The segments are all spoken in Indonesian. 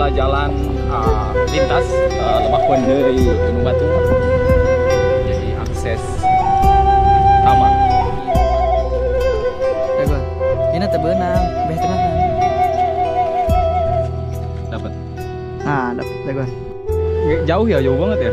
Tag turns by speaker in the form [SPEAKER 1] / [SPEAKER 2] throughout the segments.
[SPEAKER 1] adalah jalan lintas Lebak Wendei Gunung Batu. Jadi akses utama.
[SPEAKER 2] Dagon. Ini teu beunang, beh tengahan.
[SPEAKER 1] Dapat.
[SPEAKER 2] Nah, dapat Dagon.
[SPEAKER 1] Jauh ya, jauh banget ya.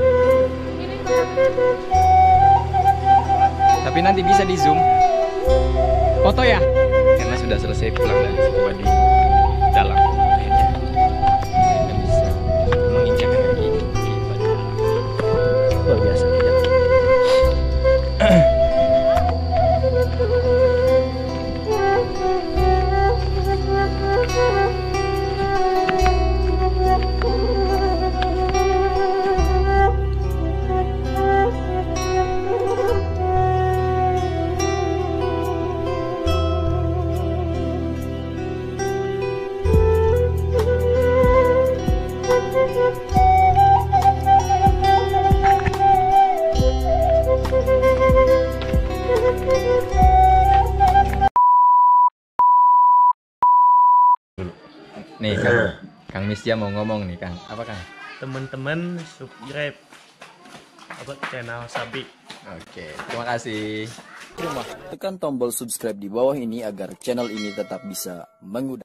[SPEAKER 1] Tapi nanti bisa di zoom. Foto ya? Karena sudah selesai pulang dari scuba di dalam. Akhirnya kita bisa menginjakkan kaki di badan. Luar biasa. Nih Kang Misja mau ngomong nih Kang. Apa Kang?
[SPEAKER 3] Teman-teman subscribe channel Sabi.
[SPEAKER 1] Oke, terima kasih.
[SPEAKER 4] Tekan tombol subscribe di bawah ini agar channel ini tetap bisa mengudara.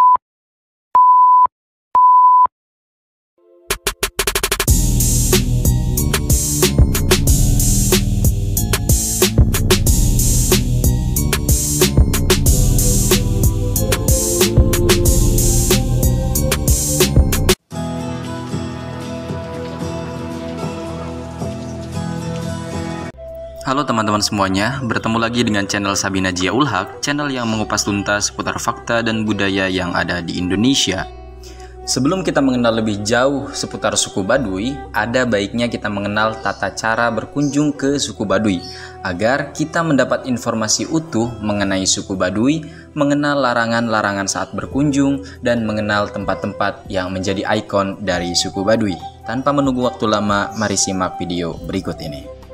[SPEAKER 5] Halo teman-teman semuanya, bertemu lagi dengan channel Sabina Jiaul Haq, channel yang mengupas tuntas seputar fakta dan budaya yang ada di Indonesia. Sebelum kita mengenal lebih jauh seputar suku Baduy, ada baiknya kita mengenal tata cara berkunjung ke suku Baduy, agar kita mendapat informasi utuh mengenai suku Baduy, mengenal larangan-larangan saat berkunjung, dan mengenal tempat-tempat yang menjadi ikon dari suku Baduy. Tanpa menunggu waktu lama, mari simak video berikut ini.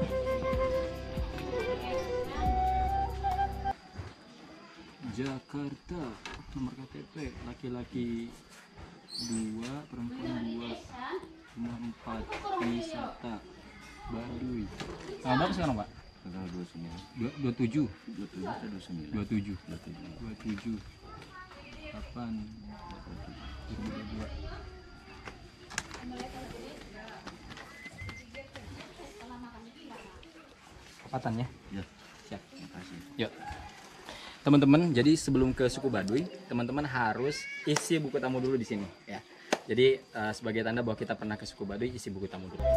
[SPEAKER 1] Jakarta, nomor KTP laki-laki 2, perempuan 2, rumah 4, wisata Baduy. Berapa sekarang Pak?
[SPEAKER 6] Tanggal 29.
[SPEAKER 1] 27.
[SPEAKER 6] 27 atau 29?
[SPEAKER 1] 27.
[SPEAKER 6] 27.
[SPEAKER 1] 27. Kapan? 2022. Kapatan ya?
[SPEAKER 6] Ya.
[SPEAKER 1] Siap.
[SPEAKER 6] Terima kasih.
[SPEAKER 1] Yuk. Teman-teman, jadi sebelum ke suku Baduy, teman-teman harus isi buku tamu dulu di sini ya. Jadi sebagai tanda bahwa kita pernah ke suku Baduy, isi buku tamu dulu.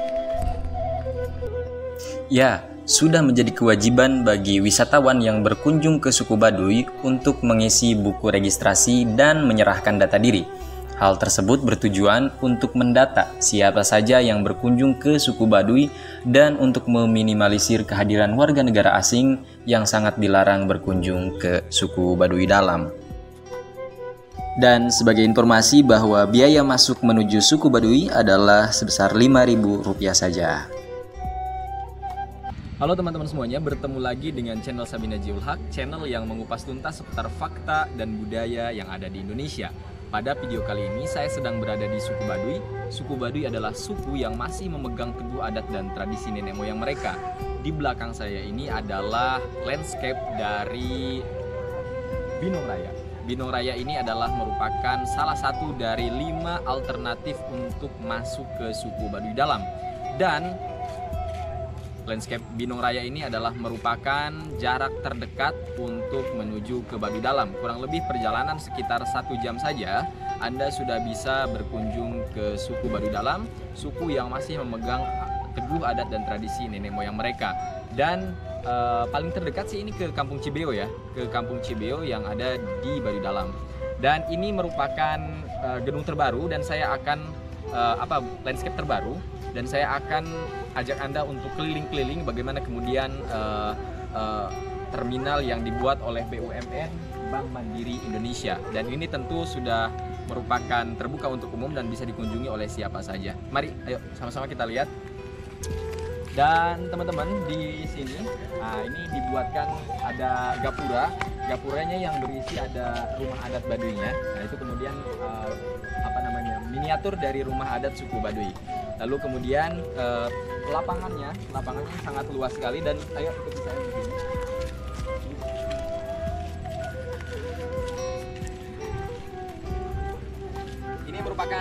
[SPEAKER 5] Ya, sudah menjadi kewajiban bagi wisatawan yang berkunjung ke suku Baduy untuk mengisi buku registrasi dan menyerahkan data diri. Hal tersebut bertujuan untuk mendata siapa saja yang berkunjung ke suku Baduy dan untuk meminimalisir kehadiran warga negara asing yang sangat dilarang berkunjung ke suku Baduy dalam. Dan sebagai informasi bahwa biaya masuk menuju suku Baduy adalah sebesar Rp5.000 saja.
[SPEAKER 1] Halo teman-teman semuanya, bertemu lagi dengan channel Sabina Jiaul Haq, channel yang mengupas tuntas seputar fakta dan budaya yang ada di Indonesia. Pada video kali ini saya sedang berada di suku Baduy. Suku Baduy adalah suku yang masih memegang teguh adat dan tradisi nenek moyang mereka. Di belakang saya ini adalah landscape dari Binong Raya. Binong Raya ini adalah merupakan salah satu dari 5 alternatif untuk masuk ke suku Baduy dalam. Dan landscape Binong Raya ini adalah merupakan jarak terdekat untuk menuju ke Baduy dalam. Kurang lebih perjalanan sekitar 1 jam saja, Anda sudah bisa berkunjung ke suku Baduy dalam, suku yang masih memegang teguh adat dan tradisi nenek moyang mereka. Dan paling terdekat sih ini ke Kampung Cibeo ya, ke Kampung Cibeo yang ada di Baduy dalam. Dan ini merupakan gedung terbaru dan saya akan landscape terbaru. Dan saya akan ajak Anda untuk keliling-keliling bagaimana kemudian terminal yang dibuat oleh BUMN Bank Mandiri Indonesia. Dan ini tentu sudah merupakan terbuka untuk umum dan bisa dikunjungi oleh siapa saja. Mari, ayo sama-sama kita lihat. Dan teman-teman di sini, ini dibuatkan ada gapura. Gapuranya yang berisi ada rumah adat Baduynya. Nah itu kemudian miniatur dari rumah adat suku Baduy. Lalu kemudian lapangannya sangat luas sekali, dan ayo ikuti saya di sini. Ini merupakan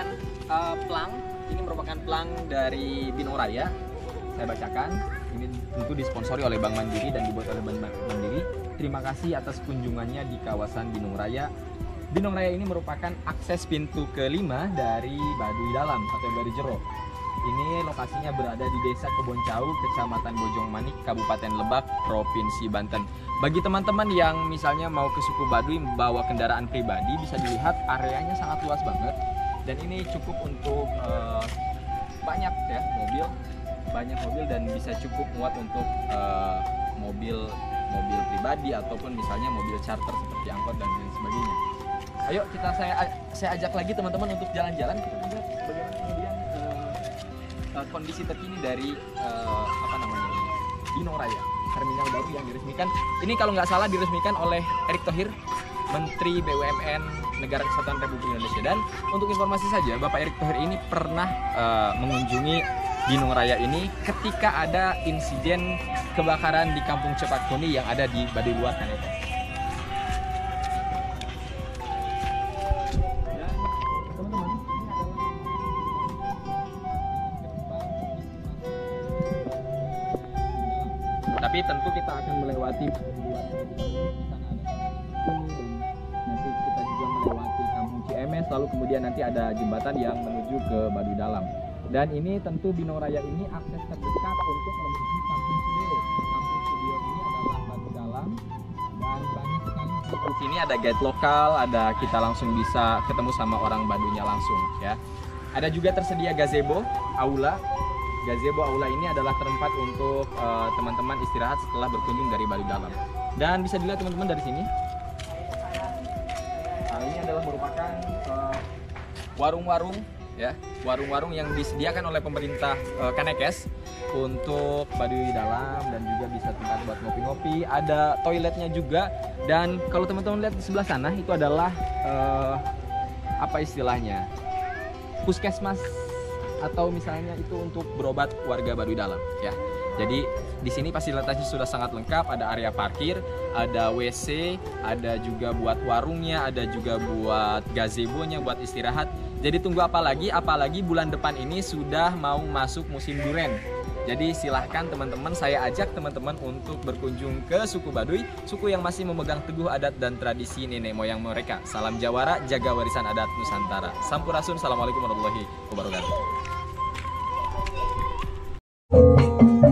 [SPEAKER 1] plang dari Binong Raya. Saya bacakan. Ini tentu disponsori oleh Bank Mandiri dan dibuat oleh Bank Mandiri. Terima kasih atas kunjungannya di kawasan Binong Raya. Binong Raya ini merupakan akses pintu kelima dari Baduy Dalam atau Baduy Jero. Ini lokasinya berada di Desa Keboncau, Kecamatan Bojong Manik, Kabupaten Lebak, Provinsi Banten. Bagi teman-teman yang misalnya mau ke suku Baduy membawa kendaraan pribadi, bisa dilihat areanya sangat luas banget. Dan ini cukup untuk banyak mobil dan bisa cukup muat untuk mobil pribadi ataupun misalnya mobil charter seperti angkot dan lain sebagainya. Ayo saya ajak lagi teman-teman untuk jalan-jalan, kita lihat bagaimana kemudian kondisi terkini dari Binong Raya, terminal baru yang diresmikan. Ini kalau nggak salah diresmikan oleh Erick Thohir, Menteri BUMN Negara Kesatuan Republik Indonesia. Dan untuk informasi saja, Bapak Erick Thohir ini pernah mengunjungi Binong Raya ini ketika ada insiden kebakaran di Kampung Cepat Kuni yang ada di Baduy Luar Kanekes. Tapi tentu kita akan melewati nanti kita juga melewati Kampung CMS, lalu kemudian nanti ada jembatan yang menuju ke Baduy Dalam. Dan ini tentu Binong Raya ini akses terdekat untuk menuju Kampung Sudio. Kampung Sudio ini adalah Baduy Dalam, dan banyak sekali di sini ada guide lokal, ada kita langsung bisa ketemu sama orang Baduynya langsung ya. Ada juga tersedia gazebo aula. Gazebo aula ini adalah tempat untuk teman-teman istirahat setelah berkunjung dari Baduy Dalam. Dan bisa dilihat teman-teman dari sini. Nah, ini adalah merupakan warung-warung ya, warung-warung yang disediakan oleh pemerintah Kanekes untuk Baduy Dalam, dan juga bisa tempat buat ngopi-ngopi. Ada toiletnya juga, dan kalau teman-teman lihat di sebelah sana itu adalah apa istilahnya, puskesmas atau misalnya itu untuk berobat warga Baduy Dalam ya. Jadi di sini fasilitasnya sudah sangat lengkap, ada area parkir, ada WC, ada juga buat warungnya, ada juga buat gazebo-nya buat istirahat. Jadi tunggu apa lagi? Apalagi bulan depan ini sudah mau masuk musim duren. Jadi silahkan teman-teman, saya ajak teman-teman untuk berkunjung ke suku Baduy, suku yang masih memegang teguh adat dan tradisi nenek moyang mereka. Salam Jawara, jaga warisan adat Nusantara. Sampurasun, assalamualaikum warahmatullahi wabarakatuh.